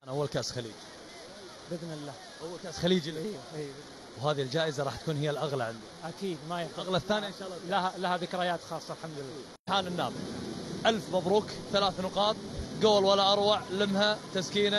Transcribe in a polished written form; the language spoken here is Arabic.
اول كاس خليج باذن الله. اول كاس خليجي لك. اي وهذه الجائزه راح تكون هي الاغلى عندي. اكيد ما يخالف. الاغلى الثانيه ان شاء الله لها ذكريات خاصه الحمد لله. حال النابل. الف مبروك، 3 نقاط، جول ولا اروع، لمها تسكينه.